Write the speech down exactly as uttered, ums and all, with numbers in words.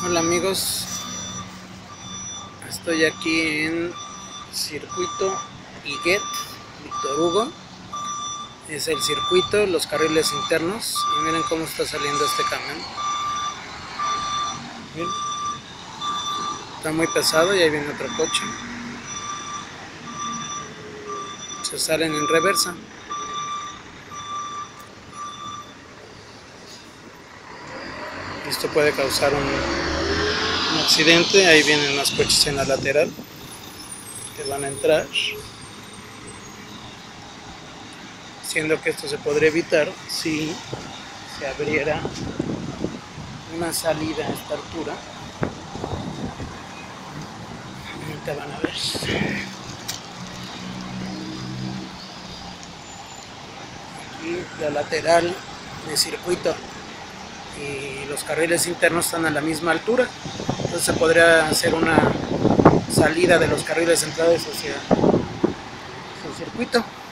Hola amigos, estoy aquí en circuito Piguet, Víctor Hugo. Es el circuito, los carriles internos, y miren cómo está saliendo este camión. Miren. Está muy pesado y ahí viene otro coche. Se salen en reversa. Esto puede causar un, un accidente. Ahí vienen más coches en la lateral que van a entrar, siendo que esto se podría evitar si se abriera una salida a esta altura. Ahorita van a ver. Aquí la lateral de circuito y los carriles internos están a la misma altura, entonces se podría hacer una salida de los carriles centrales hacia el circuito.